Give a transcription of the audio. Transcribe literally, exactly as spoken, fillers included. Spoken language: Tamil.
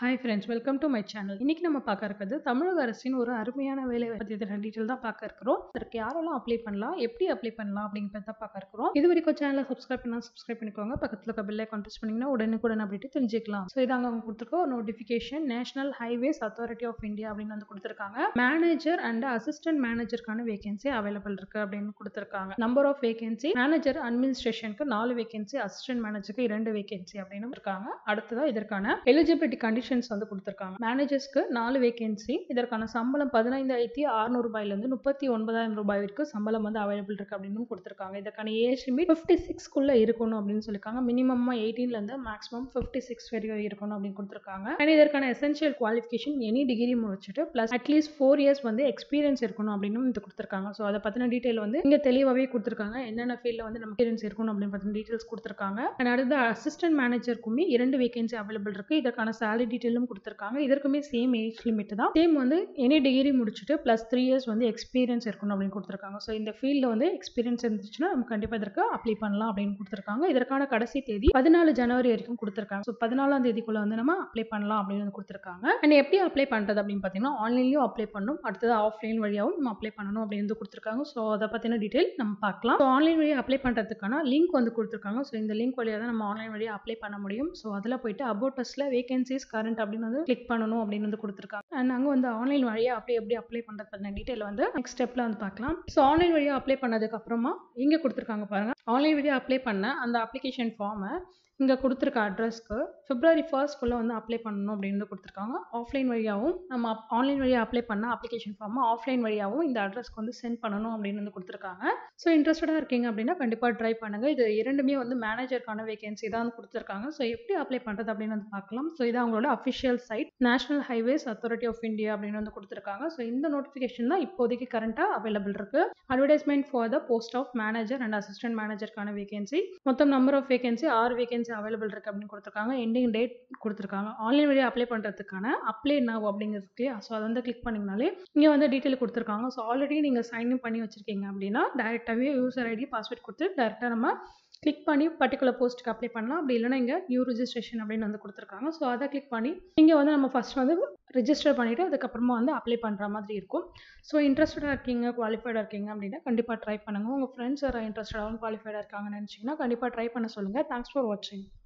Hi friends, welcome to my channel. இன்னைக்கு நம்ம பார்க்க இருக்கிறது தமிழக அரசின் ஒரு அருமையான வேலை பற்றி டீட்டெயில் தான் பார்க்க இருக்கிறோம். அதற்கு யாரெல்லாம் அப்ளை பண்ணலாம், எப்படி அப்ளை பண்ணலாம் அப்படிங்கிறத தான் பார்க்க இருக்கிறோம். இது வரைக்கும் சேனலை சப்ஸ்கிரைப் பண்ணா சப்ஸ்கிரைப் பண்ணிக்கோங்க. பக்கத்தில் இருக்க பெல் ஐகான் பிரஸ் பண்ணீங்கன்னா உடனுக்குடன் அப்படிட்டு தெரிஞ்சுக்கலாம். ஸோ இதாங்க அவங்க கொடுத்துருக்க ஒரு notification. National highways authority of India அப்படின்னு வந்து கொடுத்துருக்காங்க. மேனேஜர் அண்ட் அசிஸ்டன்ட் மேனேஜருக்கான வேகன்சி அவைலபிள் இருக்கு அப்படின்னு கொடுத்துருக்காங்க. நம்பர் ஆஃப் வேகன்சி மேனேஜர் அட்மினிஸ்ட்ரேஷனுக்கு நாலு வேகன்சி, அசிஸ்டன்ட் மேனேஜருக்கு இரண்டு வேகன்சி அப்படின்னு இருக்காங்க. அடுத்ததா இதற்கான எலிஜிபிலிட்டி கண்டிஷன் வந்து கொடுத்திருக்காங்க. மேனேஜர்ஸ்க்கு நாலு வேகன்சி, இதற்கான சம்பளம் பதினைந்தாயிரத்தி அறுநூறு ரூபாயில இருந்து முப்பத்தி ஒன்பதாயிரம் ரூபாய் வரைக்கும் சம்பளம் வந்து அவைலபிள் இருக்கு அப்படின்னு கொடுத்திருக்காங்க. இதற்கான ஏஜ் லிமிட் ஐம்பத்தி ஆறு குள்ள இருக்கணும் அப்படின்னு சொல்லிருக்காங்க. மினிமம் பதினெட்டுல இருந்து மேக்ஸிமம் ஐம்பத்தி ஆறு வரைக்கும் இருக்கணும் அப்படின்னு கொடுத்திருக்காங்க. அண்ட் இதற்கான எசென்ஷியல் குவாலிஃபிகேஷன் எனி டிகிரி முடிச்சிட்டு பிளஸ் அட்லீஸ்ட் ஃபோர் இயர்ஸ் வந்து எக்ஸ்பீரியன்ஸ் இருக்கணும் அப்படின்னு இது கொடுத்திருக்காங்க. ஸோ அதை பத்தின டீடைல் வந்து இங்க தெளிவாவே கொடுத்திருக்காங்க. என்னென்ன ஃபீல்ட்ல வந்து நம்ம எக்ஸ்பீரியன்ஸ் இருக்கணும் அப்படின்னு பத்தின டீடைல்ஸ் கொடுத்திருக்காங்க. அண்ட் அடுத்த அசிஸ்டன்ட் மேனேஜருக்குமே இரண்டு வேகன்சி அவைலபிள் இருக்கு. இதற்கான சேலரி டீடைலும் கொடுத்திருக்காங்க. இதற்குமே சேம் ஏஜ் லிமிட் தான். சேம் வந்து எனி டிகிரி முடிச்சுட்டு பிளஸ் த்ரீ இயர்ஸ் வந்து எக்ஸ்பீரியன்ஸ் இருக்கணும் அப்படின்னு கொடுத்திருக்காங்க. ஸோ இந்த ஃபீல்ட்ல வந்து எக்ஸ்பீரியன்ஸ் இருந்துச்சுன்னா நம்ம கண்டிப்பா இதற்கு அப்ளை பண்ணலாம் அப்படின்னு கொடுத்திருக்காங்க. இதற்கான கடைசி தேதி பதினாலு ஜனவரி வரைக்கும் கொடுத்திருக்காங்க. ஸோ பதினாலாம் தேதிக்குள்ள வந்து நம்ம அப்ளை பண்ணலாம் அப்படின்னு கொடுத்திருக்காங்க. அண்ட் எப்படி அப்ளை பண்றது அப்படின்னு பாத்தீங்கன்னா ஆன்லைன்லயும் அப்ளை பண்ணணும், அடுத்தது ஆஃப்லைன் வழியாவும் நம்ம அப்ளை பண்ணணும் அப்படின்னு கொடுத்திருக்காங்க. ஸோ அதை பத்தின டீடைல் நம்ம பார்க்கலாம். ஸோ ஆன்லைன் வழியா அப்ளை பண்றதுக்கான லிங்க் வந்து கொடுத்திருக்காங்க. ஸோ இந்த லிங்க் வழியா தான் நம்ம ஆன்லைன் வழியா அப்ளை பண்ண முடியும். ஸோ அதுல போயிட்டு அபவுட் அஸ்ல வேகன்சிஸ் கரண்ட் அப்படின்னு வந்து கிளிக் பண்ணணும் அப்படின்னு வந்து கொடுத்திருக்காங்க. அண்ட் அங்க வந்து ஆன்லைன் வழியா அப்படி எப்படி அப்ளை பண்றது பத்தின டீடைல் வந்து நெக்ஸ்ட் ஸ்டெப்ல வந்து பார்க்கலாம். ஸோ ஆன்லைன் வழியா அப்ளை பண்ணதுக்கு அப்புறமா இங்க கொடுத்திருக்காங்க பாருங்க. ஆன்லைன் வழியா அப்ளை பண்ண அந்த அப்ளிகேஷன் ஃபார்மை இங்க கொடுத்துருக்க அட்ரஸ்க்கு பிப்ரவரி ஃபர்ஸ்ட் குள்ள வந்து அப்ளை பண்ணணும் அப்படின்னு கொடுத்துருக்காங்க. ஆஃப்லைன் வழியாகவும் நம்ம ஆன்லைன் வழியா அப்ளை பண்ண அப்ளிகேஷன் ஃபார்ம் ஆஃப்லைன் வழியாகவும் இந்த அட்ரஸ்க்கு வந்து சென்ட் பண்ணணும் அப்படின்னு வந்து கொடுத்துருக்காங்க. ஸோ இன்ட்ரெஸ்டடா இருக்கீங்க அப்படின்னா கண்டிப்பா ட்ரை பண்ணுங்க. இது இரண்டுமே வந்து மேனேஜருக்கான வேகன்சி தான் வந்து கொடுத்துருக்காங்க. ஸோ எப்படி அப்ளை பண்றது அப்படின்னு வந்து பார்க்கலாம். ஸோ இது அவங்களோட official site national highways authority of India அப்படின்னு வந்து கொடுத்துருக்காங்க. ஸோ இந்த நோட்டிஃபிகேஷன் தான் இப்போதைக்கு கரண்டா அவைலபிள் இருக்கு. Advertisement for the post of manager and assistant மேனேஜருக்கான வேகன்சி. மொத்தம் நம்பர் ஆஃப் வேகன்சி ஆறு வேகன்சி அவைலபிள் இருக்கு அப்படின்னு கொடுத்திருக்காங்க. எண்டிங் டேட் கொடுத்திருக்காங்க. ஆன்லைன் வழியா அப்ளை பண்றதுக்கான அப்ளை நவ் அப்படிங்கிறதுக்கு ஸோ அதை வந்து கிளிக் பண்ணீங்கனாலே இங்க வந்து டீடைல் கொடுத்திருக்காங்க. ஸோ ஆல்ரெடி நீங்க சைன் இன் பண்ணி வச்சிருக்கீங்க அப்படின்னா டைரக்டாவே யூசர் ஐடி பாஸ்வேர்ட் கொடுத்து டைரக்டா நம்ம கிளிக் பண்ணி பர்டிகுலர் போஸ்ட்டுக்கு அப்ளை பண்ணலாம். அப்படி இல்லைன்னா இங்கே நியூ ரிஜிஸ்ட்ரேஷன் அப்படின்னு வந்து கொடுத்துருக்காங்க. ஸோ அதை கிளிக் பண்ணி இங்கே வந்து நம்ம ஃபர்ஸ்ட் வந்து ரிஜிஸ்டர் பண்ணிவிட்டு அதுக்கப்புறமா வந்து அப்ளை பண்ணுற மாதிரி இருக்கும். ஸோ இன்ட்ரெஸ்டடாக இருக்கீங்க, குவாலிஃபைடாக இருக்கீங்க அப்படின்னா கண்டிப்பாக ட்ரை பண்ணுங்கள். உங்கள் ஃப்ரெண்ட்ஸ் யாராவது இன்ட்ரெஸ்டடாகவும் குவாலிஃபைடாக இருக்காங்கன்னு நினச்சிங்கன்னா கண்டிப்பாக ட்ரை பண்ண சொல்லுங்கள். தேங்க்ஸ் ஃபார் வாட்சிங்.